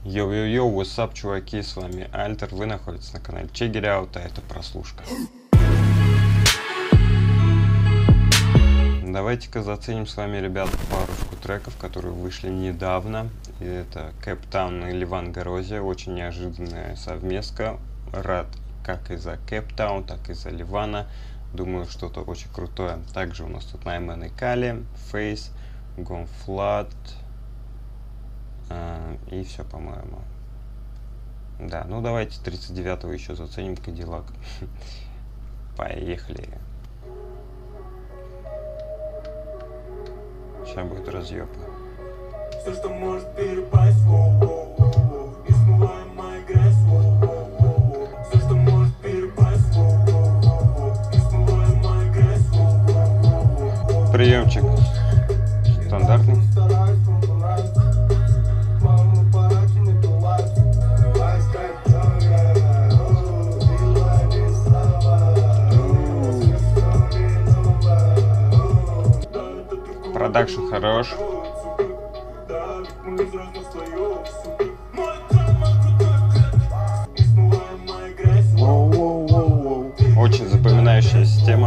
Йоу-йоу-йоу, what's up, чуваки, с вами Альтер, вы находитесь на канале Check It Out, а это прослушка. Давайте-ка заценим с вами, ребят, парочку треков, которые вышли недавно. И это Cape-Town и Ливан Горозия, очень неожиданная совместка. Рад как из-за Cape-Town, так и из-за Ливана. Думаю, что-то очень крутое. Также у нас тут Найман и Кали, Face, Gone Flat. И все, по-моему. Да, ну давайте 39-го еще заценим, Кадиллак. Поехали. Сейчас будет разъеб. Все, что может перепасть, несмываемая грязь, все, что может перепасть, несмываемая грязь. Приемчик стандартный. Продакшн хорош. Очень запоминающая система.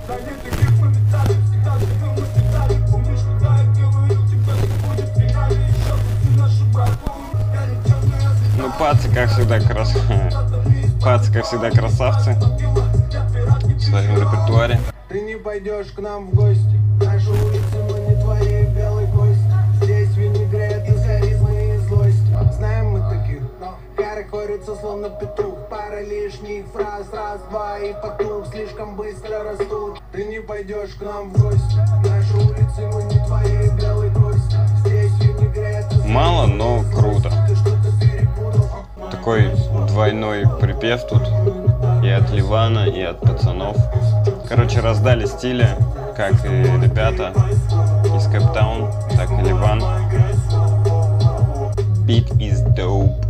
Ну, пацы, как всегда, пацы, как всегда, красавцы в своем репертуаре. Ты не пойдешь к нам в гости. Наши улицы, мы не твои белые кости. Здесь винегрет из харизмы и злости. Знаем мы таких, но хорохорится словно петух. Пара лишних фраз, раз, два и потух. Слишком быстро растут. Ты не пойдешь к нам в гости. Наши улицы, мы не твои белые кости. Здесь винегрет из мало, но круто. Такой двойной припев тут. И от Ливана, и от пацанов. Короче, раздали стили, как и ребята из Cape-Town, так и Ливан. Beat is dope.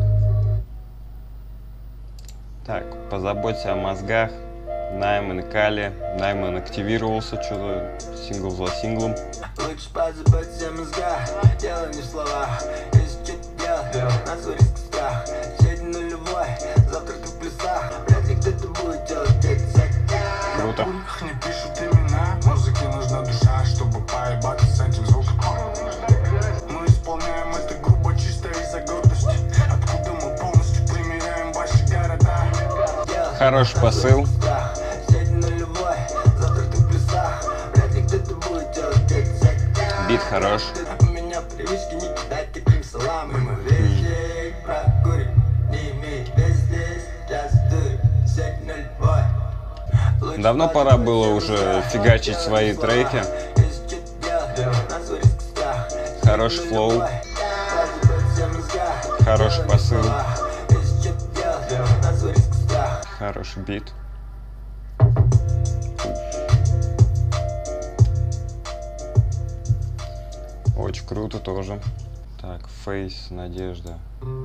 Так, позаботься о мозгах. Найман и Кали. Найман активировался, что-то сингл за синглом. Лучше позаботься о мозгах, дело не в словах. Если что-то делать, на свой риск страх. Сегодня нулевой, завтра ты в плюсах. Вряд ли кто-то будет делать эти всякие. Круто. Не пишут имена, музыке нужна душа, чтобы поебаться с этим звуком. Мы исполняем это грубо, чисто из-за гордости. Откуда мы полностью примеряем ваши города. Хороший посыл. Бит хорош. У меня привычки не кидать таким салам. И мы везде прокурим, не имеет везде. Just do it, сегодня нулевой. Давно пора было уже фигачить свои треки. Хороший флоу. Хороший посыл. Хороший бит. Очень круто тоже. Так, Face, Надежда.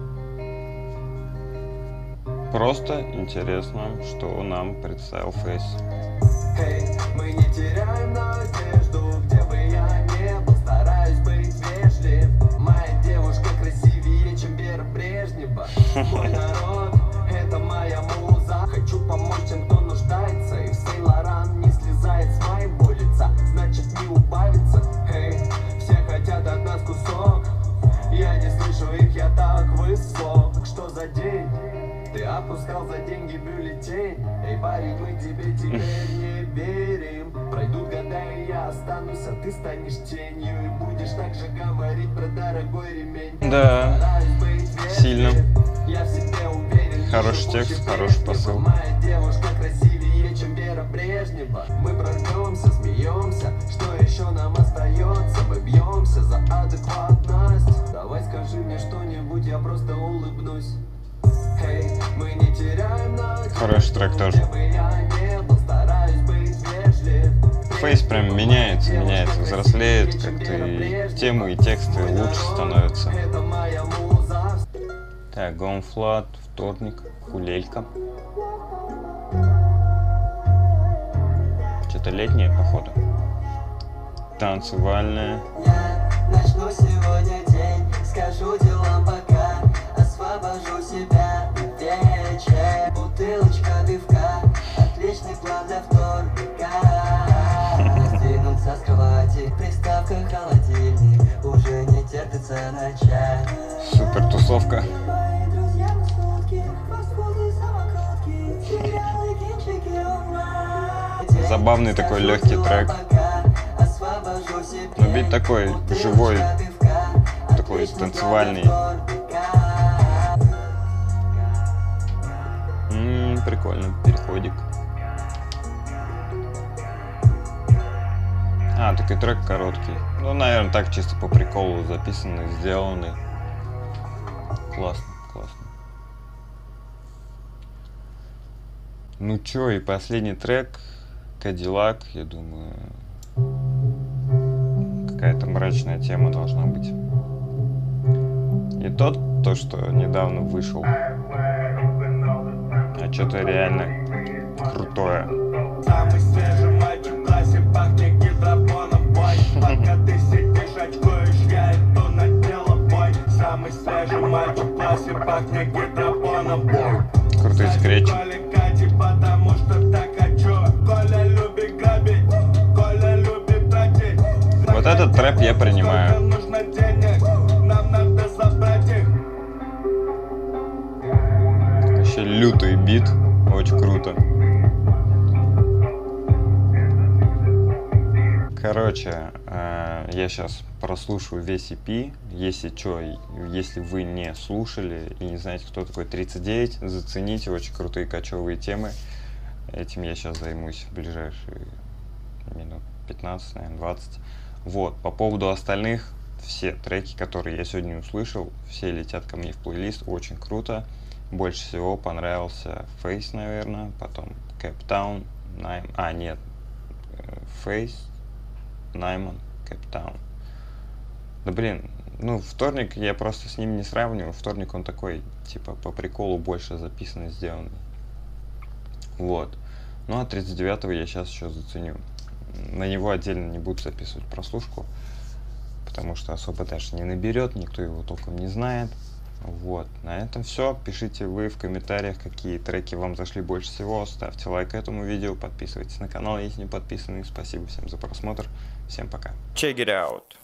Просто интересно, что нам представил Face. Эй, мы не теряем надежду, где бы я не был, стараюсь быть вежлив. Моя девушка красивее, чем Вера Брежнева. Мой народ, это моя муза. Хочу помочь тем, кто нуждается. И в Сен-Лоран не слезает с моего лица, значит не убавится. Эй, все хотят от нас кусок. Я не слышу их, я так высок. Что за день? Ты опускал за деньги бюллетень. Эй, парень, мы тебе теперь не верим. Пройдут года, и я останусь, а ты станешь тенью. И будешь так же говорить про дорогой ремень. Да, сильно. Я в себе уверен. Хороший текст, хороший посыл. Моя девушка красивее, чем Вера Брежнева. Мы прорвемся, смеемся. Что еще нам остается? Мы бьемся за адекватность. Давай скажи мне что-нибудь, я просто улыбнусь. Hey, мы не теряем надежду. Хороший трек тоже. Фейс прям меняется, взрослеет, как-то и темы, и тексты лучше становятся. Так, Gone Flat, вторник, хулелька. Что-то летнее, походу. Танцевальное. Я начну сегодня день, скажу делам пока. план для вторника. Сдвинуться с кровати, приставка холодильник, уже не терпится начать. Супер тусовка. Мои друзья на сутки, фастфуды, самокрутки, сериалы, кинчики онлайн. Забавный такой легкий трек. Но бит такой живой, такой танцевальный. Прикольно, переходик. А, такой трек короткий. Ну, наверное, так чисто по приколу записанный, сделанный. Классно, классно. Ну чё, и последний трек. Кадиллак, я думаю. Какая-то мрачная тема должна быть. И то, что недавно вышел. А что-то реально крутое. Самый свежий мальчик в классе, пахнет гидропоном, бой. Пока ты сидишь, очкуешь, я иду на дело, бой. Самый свежий мальчик в классе, пахнет гидропоном, бой. Крутые скретчи. Потому что так хочу. Коля любит грабить, Коля любит тратить. Вот этот трэп я принимаю. Нужно денег, нам надо забрать их. Вообще лютый бит, очень круто. Короче, я сейчас прослушаю весь EP. Если что, если вы не слушали и не знаете, кто такой 39, зацените, очень крутые кочевые темы. Этим я сейчас займусь в ближайшие минут 15, наверное, 20. Вот, по поводу остальных, все треки, которые я сегодня услышал, все летят ко мне в плейлист, очень круто. Больше всего понравился Face, наверное, потом Captown, Face, Найман, Captown. Да блин, ну вторник я просто с ним не сравниваю, вторник он такой, типа по приколу больше записанный, сделанный. Вот. Ну а 39-го я сейчас еще заценю. На него отдельно не буду записывать прослушку, потому что особо даже не наберет, никто его толком не знает. Вот, на этом все. Пишите вы в комментариях, какие треки вам зашли больше всего. Ставьте лайк этому видео, подписывайтесь на канал, если не подписаны. Спасибо всем за просмотр. Всем пока. Check it out.